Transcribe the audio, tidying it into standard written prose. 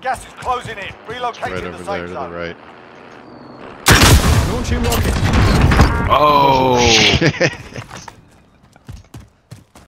Gas is closing in. Relocating Right the over safe there to the zone. right. Launching rocket. Oh!